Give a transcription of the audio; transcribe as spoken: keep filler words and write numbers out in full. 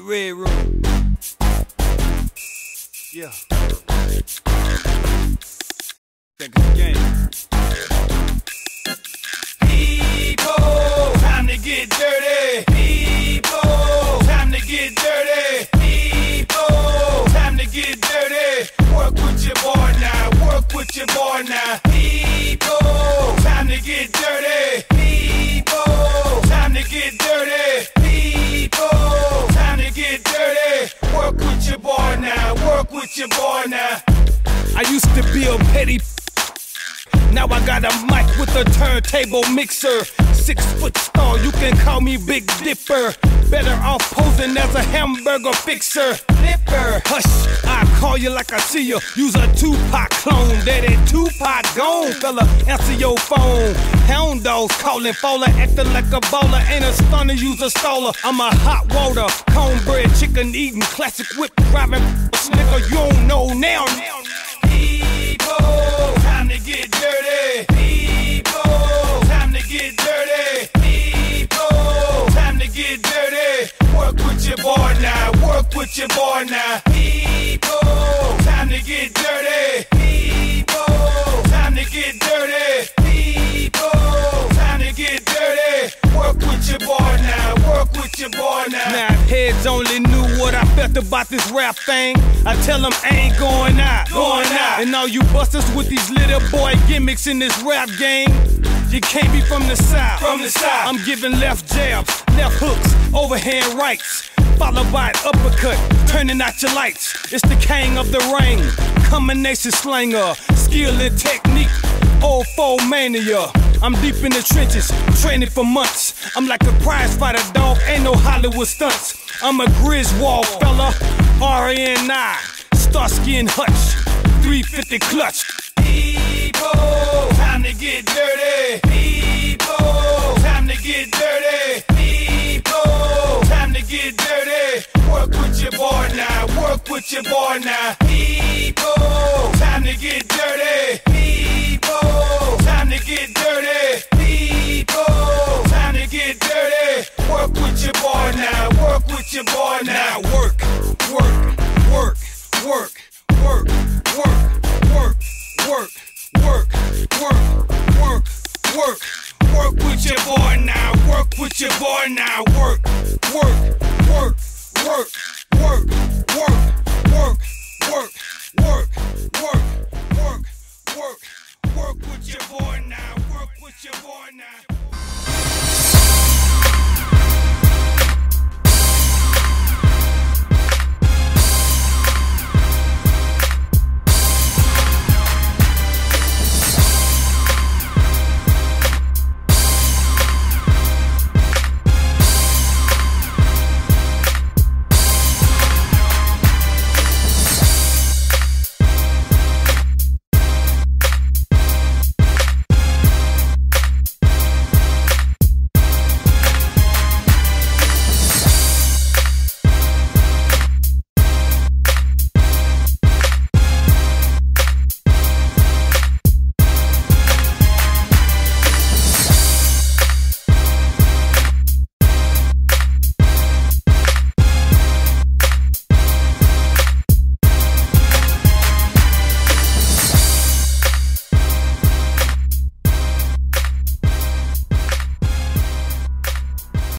Red Room. Yeah. Think it's a game. People, time to get dirty. People, time to get dirty. People, time to get dirty. Work with your boy now. Work with your boy now. People, time to get dirty. People, time to get dirty. People, time to get dirty. Work with your boy now. Work with your boy now. I used to be a petty. Now I got a mic with a turntable mixer. Six foot star, you can call me Big Dipper. Better off posing as a hamburger fixer. Flipper, hush, I call you like I see you. Use a Tupac clone. Daddy Tupac gone, fella, answer your phone. Hound dogs calling, faller, acting like a baller. Ain't a stunner, use a staller. I'm a hot water, cornbread, chicken eating, classic whip driving. Nigga, you don't know now. People, time to get dirty. People, time to get dirty. People, time to get dirty. Work with your boy now. Work with your boy now. People, time to get dirty. People, time to get dirty. People, time to get dirty. Work with your boy now. Work with your boy now. Now if heads only knew what I felt about this rap thing, I tell them I ain't going out, going out. And all you busters with these little boy gimmicks in this rap game, you can't be from the south. From the south. I'm giving left jabs, left hooks, overhand rights, followed by an uppercut, turning out your lights. It's the king of the ring, combination slanger, skill and technique, old foe mania. I'm deep in the trenches, training for months. I'm like a prize fighter, dog, ain't no Hollywood stunts. I'm a Griswold fella, R A N I, Starsky and Hutch, three fifty clutch. People, time to get dirty. People, time to get dirty. People, time to get dirty. Work with your boy now. Work with your boy now. People, time to get dirty. People, time to get dirty. People, time to get dirty. Work with your boy now. Work with your boy now. Work, work.